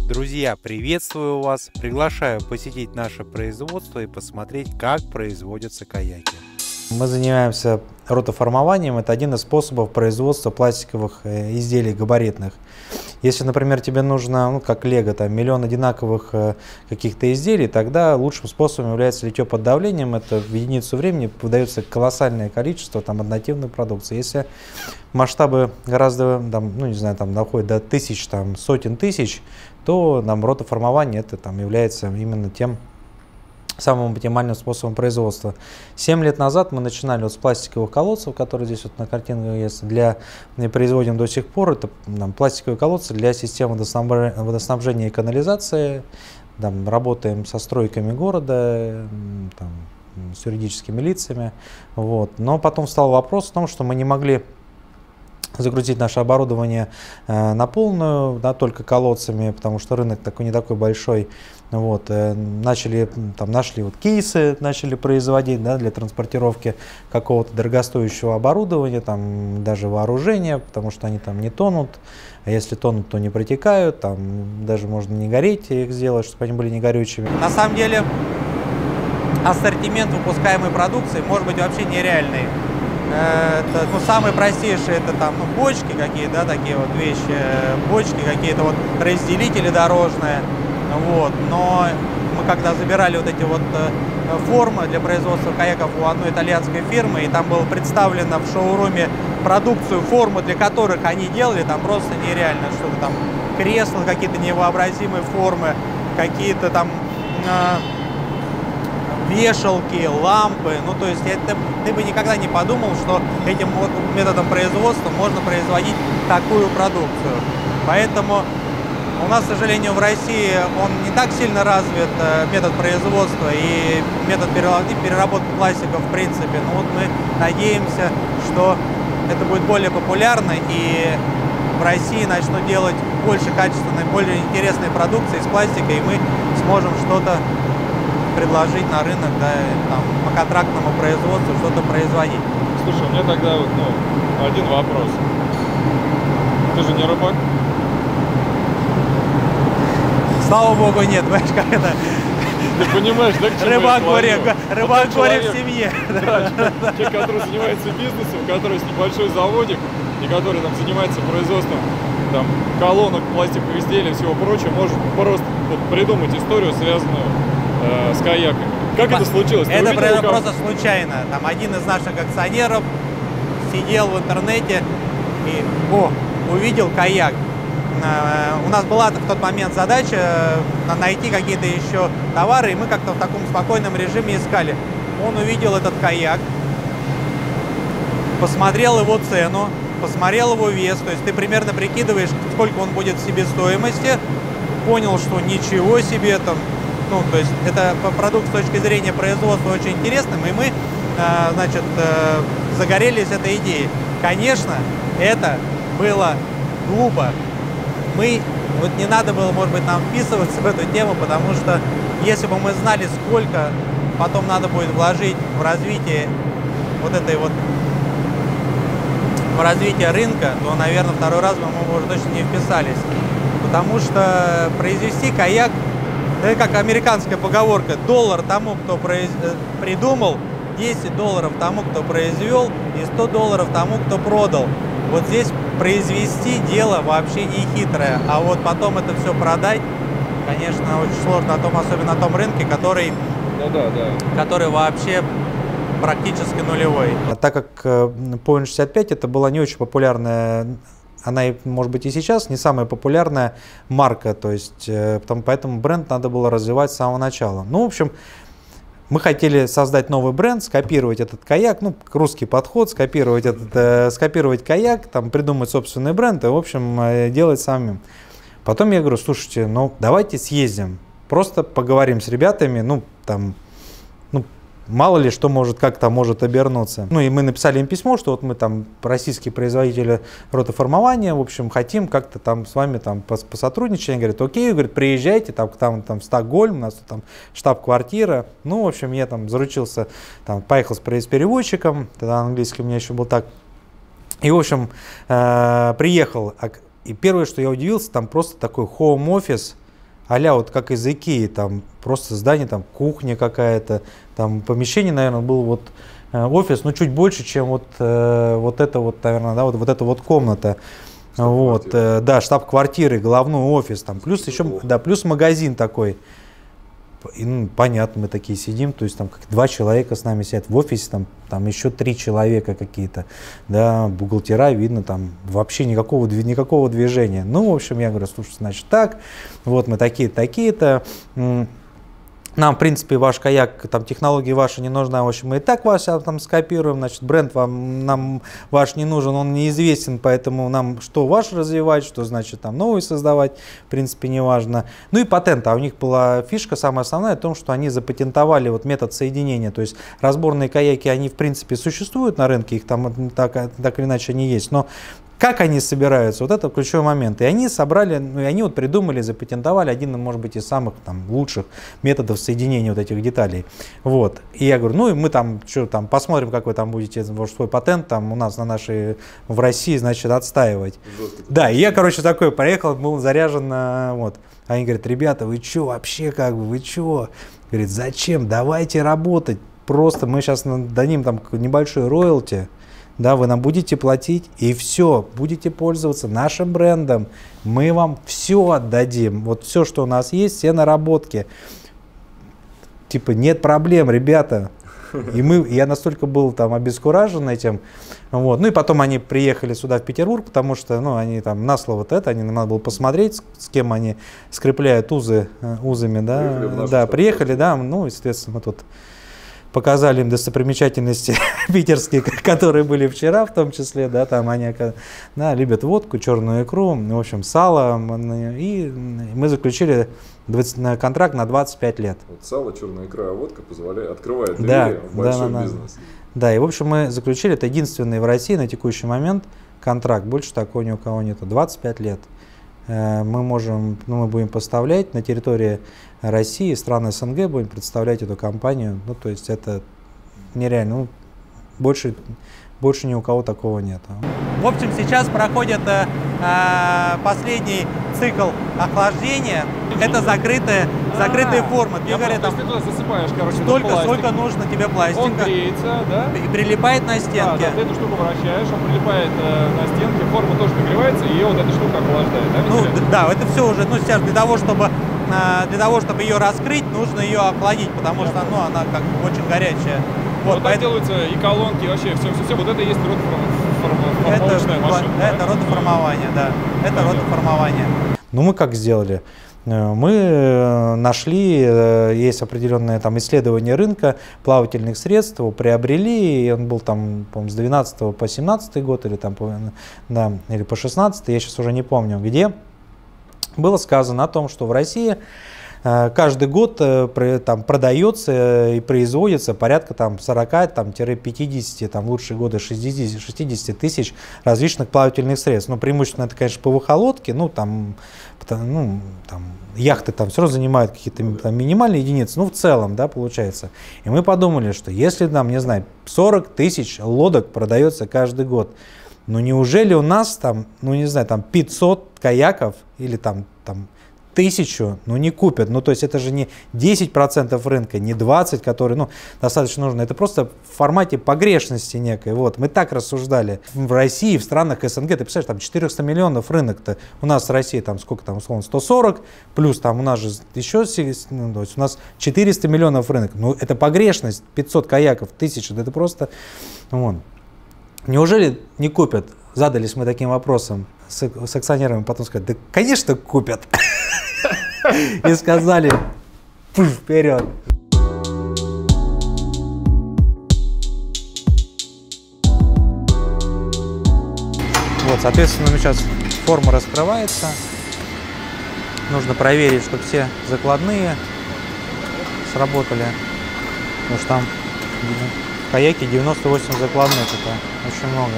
Друзья, приветствую вас! Приглашаю посетить наше производство и посмотреть, как производятся каяки. Мы занимаемся ротоформованием. Это один из способов производства пластиковых изделий габаритных. Если, например, тебе нужно, как лего, там, миллион одинаковых каких-то изделий, тогда лучшим способом является литье под давлением. Это в единицу времени выдается колоссальное количество однотипной продукции. Если масштабы гораздо, доходят до тысяч, сотен тысяч, то ротоформование является именно тем самым оптимальным способом производства. 7 лет назад мы начинали с пластиковых колодцев, которые здесь на картинке есть. Производим до сих пор. Это пластиковые колодцы для системы водоснабжения и канализации. Работаем со стройками города, с юридическими лицами. Но потом стал вопрос в том, что мы не могли загрузить наше оборудование на полную, только колодцами, потому что рынок не такой большой. Нашли кейсы, начали производить для транспортировки какого-то дорогостоящего оборудования, даже вооружения, потому что они не тонут, а если тонут, то не протекают, даже можно не гореть их сделать, чтобы они были не горючими. На самом деле ассортимент выпускаемой продукции может быть вообще нереальный. Это, самые простейшие, это бочки какие-то, такие вещи, бочки какие-то, разделители дорожные, но мы когда забирали эти формы для производства каяков у одной итальянской фирмы, и там было представлено в шоуруме продукцию, формы, для которых они делали, просто нереально, что-то кресла, какие-то невообразимые формы, какие-то вешалки, лампы. То есть ты бы никогда не подумал, что этим методом производства можно производить такую продукцию. Поэтому у нас, к сожалению, в России он не так сильно развит, метод производства и метод переработки пластика в принципе. Но мы надеемся, что это будет более популярно, и в России начнут делать больше качественной, более интересной продукции из пластика, и мы сможем что-то предложить на рынок, по контрактному производству что-то производить. Слушай, у меня тогда один вопрос. Ты же не рыбак? Слава богу, нет, понимаешь, как это? Ты понимаешь, да, к чему рыбак горе в семье. Да, те, которые занимаются бизнесом, у которых есть небольшой заводик, и который занимается производством колонок, пластиковых изделий и всего прочего, может просто придумать историю, связанную с каяками. Как это случилось? Это просто случайно. Один из наших акционеров сидел в интернете и увидел каяк. У нас была в тот момент задача найти какие-то еще товары, и мы как-то в таком спокойном режиме искали. Он увидел этот каяк, посмотрел его цену, посмотрел его вес, то есть ты примерно прикидываешь, сколько он будет в себестоимости, понял, что ничего себе то есть это продукт с точки зрения производства очень интересным, и мы, загорелись этой идеей. Конечно, это было глупо. Не надо было, может быть, нам вписываться в эту тему, потому что если бы мы знали, сколько потом надо будет вложить в развитие в развитие рынка, то, наверное, второй раз мы уже точно не вписались. Потому что произвести каяк, это как американская поговорка: $1 тому, кто придумал, $10 тому, кто произвел, и $100 тому, кто продал. Здесь произвести дело вообще не хитрое, а потом это все продать, конечно, очень сложно, особенно на том рынке, который вообще практически нулевой. Так как Point 65 это была не очень популярная, она, может быть, и сейчас не самая популярная марка, то есть поэтому бренд надо было развивать с самого начала. В общем, мы хотели создать новый бренд, скопировать этот каяк, русский подход, скопировать каяк, придумать собственный бренд и, в общем, делать самим. Потом я говорю: слушайте, давайте съездим, просто поговорим с ребятами, мало ли что как-то может обернуться. И мы написали им письмо, что мы российские производители ротоформования, в общем, хотим как-то с вами посотрудничать. Они говорят: окей, приезжайте, в Стокгольм, у нас штаб-квартира. В общем, я заручился, поехал с переводчиком, тогда английский у меня еще был так. И, в общем, приехал, и первое, что я удивился, просто такой home office, а-ля вот как из Икеи, там просто здание, там кухня какая-то, там помещение, наверное, был вот офис, ну чуть больше, чем вот это вот, наверное, да, вот эта вот комната. Вот, да, штаб-квартиры, головной офис, там, плюс еще, да, плюс магазин такой. И, ну, понятно, мы такие сидим, то есть там как 2 человека с нами сидят в офисе, там еще 3 человека какие-то, да, бухгалтера, видно, там вообще никакого движения. Ну, в общем, я говорю, слушай, значит так, вот мы такие-то, нам, в принципе, ваш каяк, там, технологии ваши не нужны, в общем, мы и так вас там скопируем, значит, бренд нам ваш не нужен, он неизвестен, поэтому нам что ваш развивать, что, значит, там, новый создавать, в принципе, не важно. Ну и патент, а у них была фишка самая основная в том, что они запатентовали вот метод соединения, то есть разборные каяки, они, в принципе, существуют на рынке, их там так или иначе они есть, но как они собираются, вот это ключевой момент. И они собрали, ну и они вот придумали, запатентовали один, может быть, из самых там лучших методов соединения вот этих деталей. Вот. И я говорю, ну и мы там, что там, посмотрим, как вы там будете свой патент там у нас в России, значит, отстаивать. Да, и я, короче, такой приехал, был заряжен, вот. А они говорят, ребята, вы что вообще, как бы, вы что? Говорит, зачем, давайте работать, просто мы сейчас дадим там небольшой роялти. Да, вы нам будете платить, и все, будете пользоваться нашим брендом, мы вам все отдадим, вот все, что у нас есть, все наработки. Типа, нет проблем, ребята. И я настолько был там обескуражен этим. Вот. Ну и потом они приехали сюда, в Петербург, потому что, ну, они там на слово они надо было посмотреть, с кем они скрепляют узами, да. Приехали, да, ну, естественно, мы тут показали им достопримечательности питерские, которые были вчера, в том числе, да, там они, да, любят водку, черную икру, в общем, сало, и мы заключили контракт на 25 лет. Вот сало, черная икра, водка открывает двери в большой бизнес. Да, и, в общем, мы заключили, это единственный в России на текущий момент контракт, больше такого ни у кого нету, 25 лет. Мы будем поставлять на территории России, стран СНГ, будем представлять эту компанию. Ну, то есть это нереально. Ну, больше ни у кого такого нет. В общем, сейчас проходит последний цикл охлаждения. Это закрытые формы. Ты туда засыпаешь, короче, сколько нужно тебе пластика. Он греется, да? И прилипает на стенке. Да, ты эту штуку вращаешь, он прилипает на стенке, форма тоже нагревается, и вот эта штука охлаждает. Да, ну, да, это все уже, ну, сейчас для того, чтобы ее раскрыть, нужно ее охладить, потому что, ну, она как бы очень горячая. Вот поэтому делаются и колонки, и вообще все. Вот это и есть ротоформовочная машина. Это ротоформование, да. Это ротоформование. Ну, мы как сделали? Мы нашли, есть определенное там исследование рынка плавательных средств, его приобрели, и он был там, по-моему, с 12 по 17 год, или там, да, или по 16, я сейчас уже не помню, где было сказано о том, что в России каждый год там продается и производится порядка 40-50, там, лучшие годы 60 тысяч различных плавательных средств. Но преимущественно это, конечно, ПВХ-лодки, там яхты там все равно занимают какие-то там минимальные единицы, в целом, да, получается. И мы подумали, что если там, не знаю, 40 тысяч лодок продается каждый год, неужели у нас там, 500 каяков или там 1000, не купят. То есть это же не 10% рынка, не 20%, которые, достаточно нужно. Это просто в формате погрешности некой. Вот. Мы так рассуждали. В России, в странах СНГ, ты представляешь, там 400 миллионов рынок-то. У нас в России там сколько там, условно, 140, плюс там у нас же еще, то есть у нас 400 миллионов рынок. Это погрешность, 500 каяков, 1000, это просто, Неужели не купят? Задались мы таким вопросом с акционерами, потом сказали, да, конечно, купят. И сказали, вперед. Вот, соответственно, сейчас форма раскрывается. Нужно проверить, чтобы все закладные сработали. Потому что там в каяке 98 закладных, это очень много.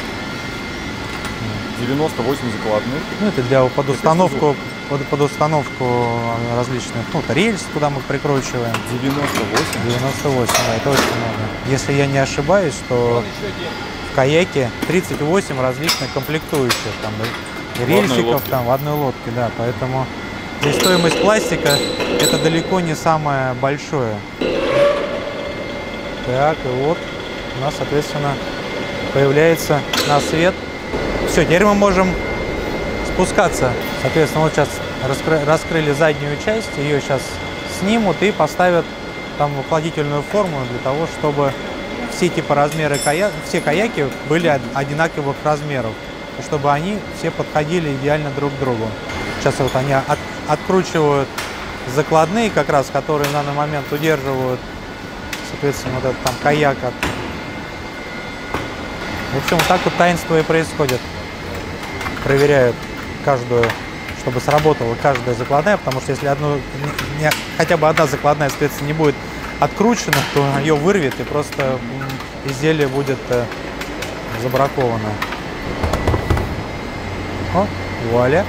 98 закладных? Это для под установку различных, рельс, куда мы прикручиваем. 98, да, это очень много. Если я не ошибаюсь, то в каяке 38 различных комплектующих, там, рельсиков в одной лодке, да, поэтому И стоимость пластика это далеко не самое большое. Так, и вот у нас, соответственно, появляется на свет. Все, теперь мы можем спускаться. Соответственно, вот сейчас раскрыли заднюю часть, ее сейчас снимут и поставят там в охладительную форму для того, чтобы все типа размеры все каяки были одинаковых размеров, чтобы они все подходили идеально друг к другу. Сейчас вот они откручивают закладные, как раз, которые в данный момент удерживают, соответственно, вот этот там каяк. В общем, вот так вот таинство и происходит. Проверяют каждую, чтобы сработала каждая закладная, потому что если хотя бы одна закладная, соответственно, не будет откручена, то ее вырвет и просто изделие будет забраковано. О, вуаля.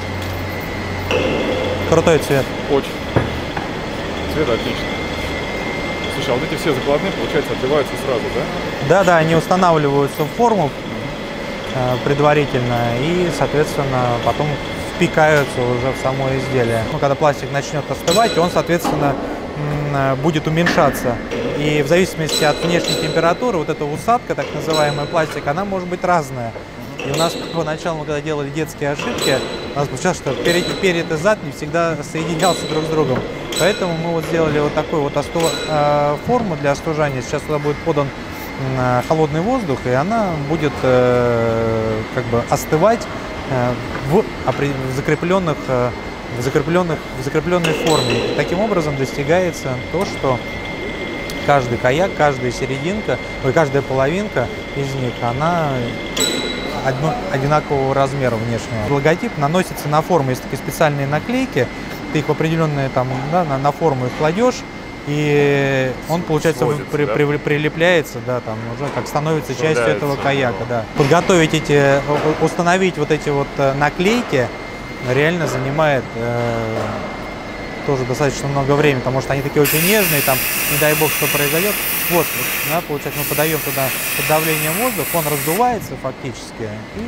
Крутой цвет. Очень. Цвет отличный. Слушай, а вот эти все закладные, получается, отливаются сразу, да? Да, они устанавливаются в форму предварительно и, соответственно, потом впекаются уже в само изделие. Ну, когда пластик начнет остывать, он, соответственно, будет уменьшаться. И в зависимости от внешней температуры, вот эта усадка, так называемый пластик, она может быть разная. И у нас поначалу, когда делали детские ошибки, у нас получалось, что перед и зад не всегда соединялся друг с другом. Поэтому мы вот сделали вот такую вот форму для остужания. Сейчас туда будет подан холодный воздух, и она будет как бы остывать в закрепленной форме. И таким образом достигается то, что каждый каяк, каждая серединка, каждая половинка из них, она одинакового размера внешнего. Логотип наносится на форму, есть такие специальные наклейки, ты их в определенные там, да, на форму их кладешь, и он, получается, прилепляется, да, там уже как становится частью этого каяка, да. Подготовить установить вот эти вот наклейки реально занимает тоже достаточно много времени, потому что они такие очень нежные, там, не дай бог, что произойдет. Вот, да, получается, мы подаем туда под давлением воздух, он раздувается фактически, и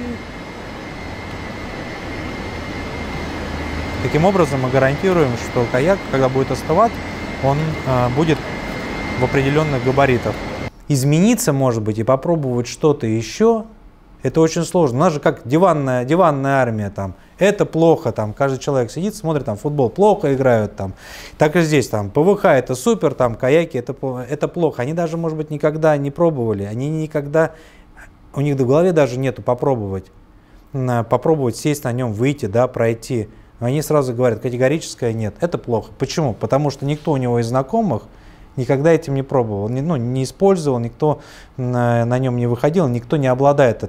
таким образом мы гарантируем, что каяк, когда будет остывать, он будет в определенных габаритах. Измениться, может быть, и попробовать что-то еще, это очень сложно. У нас же как диванная армия, там, это плохо, там, каждый человек сидит, смотрит, там, футбол, плохо играют, там. Так и здесь, там, ПВХ это супер, там, каяки это плохо. Они даже, может быть, никогда не пробовали, у них в голове даже нету попробовать сесть на нем, выйти, да, пройти. Но они сразу говорят, категорическое нет, это плохо. Почему? Потому что никто у него из знакомых никогда этим не пробовал, не использовал, никто на нем не выходил, никто не обладает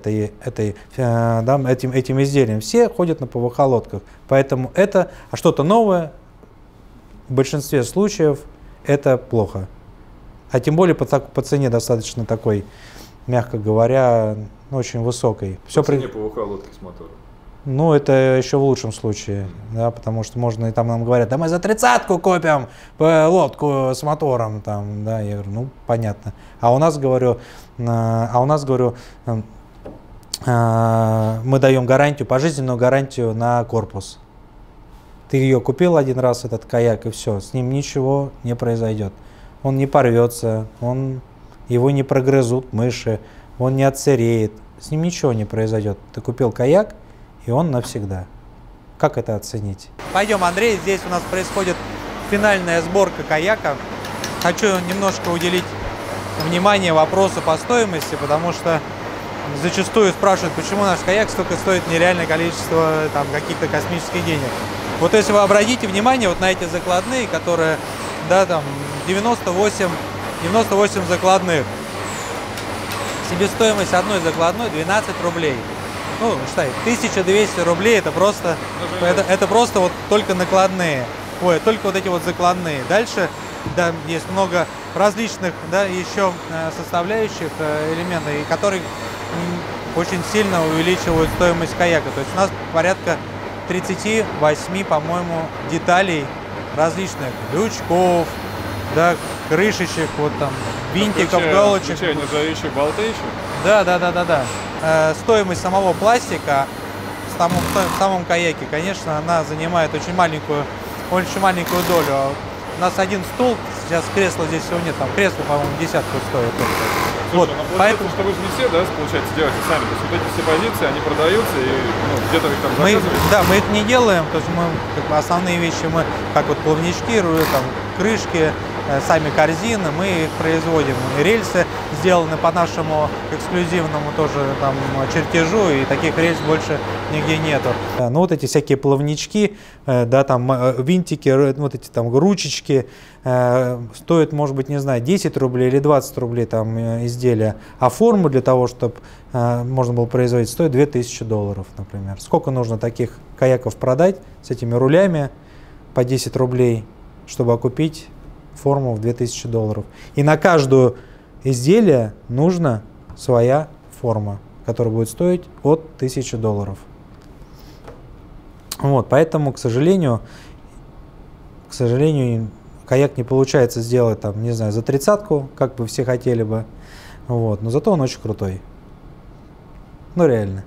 этим изделием. Все ходят на ПВХ-лодках. Поэтому это что-то новое, в большинстве случаев это плохо. А тем более по цене достаточно такой, мягко говоря, очень высокой. По цене ПВХ-лодки с мотором. Ну, это еще в лучшем случае, да, потому что можно, и там нам говорят, да мы за 30-ку купим лодку с мотором, там, да, я говорю, ну, понятно. А у нас, говорю, мы даем гарантию, пожизненную гарантию на корпус. Ты ее купил один раз, этот каяк, и все, с ним ничего не произойдет. Он не порвется, его не прогрызут мыши, он не отсыреет, с ним ничего не произойдет. Ты купил каяк, и он навсегда. Как это оценить? Пойдем, Андрей, здесь у нас происходит финальная сборка каяка. Хочу немножко уделить внимание вопросу по стоимости, потому что зачастую спрашивают, почему наш каяк столько стоит нереальное количество там каких-то космических денег. Вот если вы обратите внимание вот на эти закладные, которые, да, там 98 закладных. Себестоимость одной закладной 12 рублей. Ну, считай, 1200 рублей это просто вот только накладные. Ой, только вот эти вот закладные. Дальше, да, есть много различных, да, еще составляющих элементов, которые очень сильно увеличивают стоимость каяка. То есть у нас порядка 38, по-моему, деталей различных. Крючков, да, крышечек, вот там, винтиков, галочек. Нержавеющие болты еще? Да. Стоимость самого пластика в самом каяке, конечно, она занимает очень маленькую долю. У нас один стул, сейчас кресла здесь всего нет, там кресло, по-моему, десятку стоит. Слушай, вот, поэтому что вы же не все, да, получается, делаете сами. То есть вот эти все позиции, они продаются и где-то их там заказываете? Да, мы их не делаем, то есть мы основные вещи, как вот плавнички, там, крышки, сами корзины, мы их производим. И рельсы сделаны по нашему эксклюзивному тоже там чертежу, и таких рельс больше нигде нету. Ну вот эти всякие плавнички, да, там винтики, вот эти там ручечки, стоят, может быть, не знаю, 10 рублей или 20 рублей там изделия, а форму для того, чтобы можно было производить, стоит $2000, например. Сколько нужно таких каяков продать с этими рулями по 10 рублей, чтобы окупить форму в $2000. И на каждое изделие нужна своя форма, которая будет стоить от $1000. Вот, поэтому, к сожалению, каяк не получается сделать, там, не знаю, за 30-ку, как бы все хотели бы. Вот, но зато он очень крутой. Ну, реально.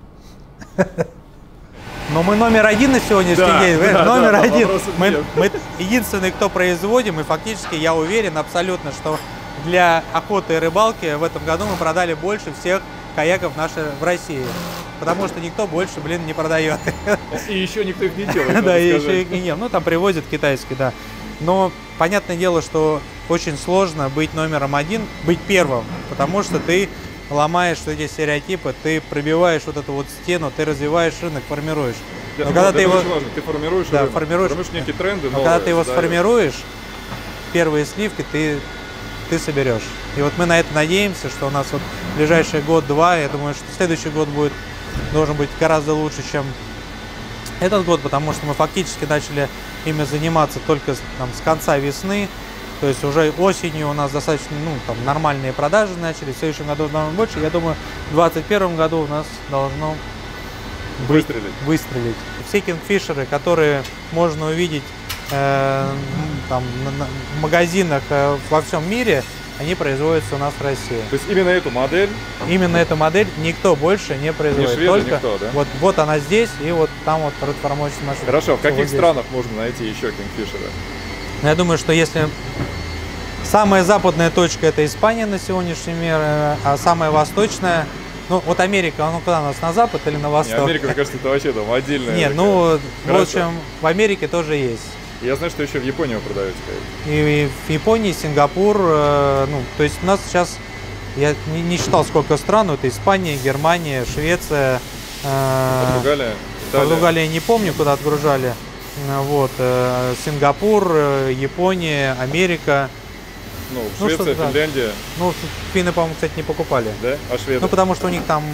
Но мы номер один на сегодняшний день. Номер один. Мы единственный, кто производим, и фактически я уверен абсолютно, что для охоты и рыбалки в этом году мы продали больше всех каяков в России. Потому что никто больше, не продает. И еще никто их не делает. Да, и еще их не делает. Ну, там привозят китайские, да. Но понятное дело, что очень сложно быть номером один, быть первым, потому что ты ломаешь эти стереотипы, ты пробиваешь вот эту вот стену, ты развиваешь рынок, формируешь. Но когда ты его ты формируешь, да, формируешь некие тренды. Но когда ты его сформируешь, первые сливки ты соберешь. И вот мы на это надеемся, что у нас вот в ближайший год-два, я думаю, что следующий год должен быть гораздо лучше, чем этот год, потому что мы фактически начали ими заниматься только с конца весны. То есть уже осенью у нас достаточно нормальные продажи начали, в следующем году намного больше. Я думаю, в 2021 году у нас должно выстрелить. Все кингфишеры, которые можно увидеть в магазинах во всем мире, они производятся у нас в России. То есть именно эту модель? Именно эту модель никто больше не производит. Не шведы, только никто, да? Вот она здесь, и вот там вот формочная машина. Хорошо, в каких странах можно найти еще кингфишеры? Я думаю, что если самая западная точка — это Испания на сегодняшний мир, а самая восточная, вот Америка, куда у нас, на запад или на восток? Не, Америка, мне кажется, это вообще там отдельная. Нет, в общем, в Америке тоже есть. Я знаю, что еще в Японии вы продаете. И в Японии, Сингапур, то есть у нас сейчас, я не считал, сколько стран, это Испания, Германия, Швеция, Португалия, Италия. Португалия не помню, куда отгружали. Вот, Сингапур, Япония, Америка. Швеция, Финляндия. Финны, по-моему, кстати, не покупали. Да? А шведы? Потому что у них там,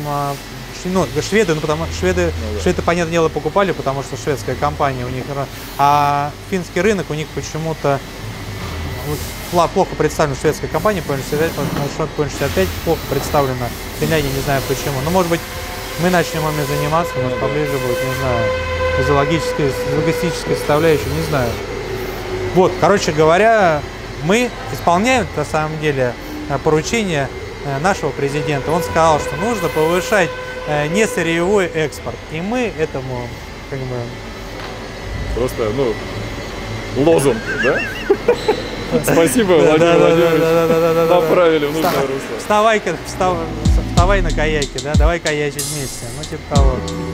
шведы, понятное дело, покупали, потому что шведская компания у них. А финский рынок у них почему-то плохо представлена, шведская компания, Point 65 плохо представлена. Финляндия, не знаю почему. Но, может быть, мы начнем ими заниматься, у нас поближе будет, не знаю, из-за логистической составляющей, не знаю. Вот, короче говоря, мы исполняем, на самом деле, поручение нашего президента. Он сказал, что нужно повышать несырьевой экспорт. И мы этому, Просто, лозунг, да? Спасибо, Владимир Владимирович. Направили в нужное русло. Вставай на каяке, да? Давай каячить вместе. Типа того.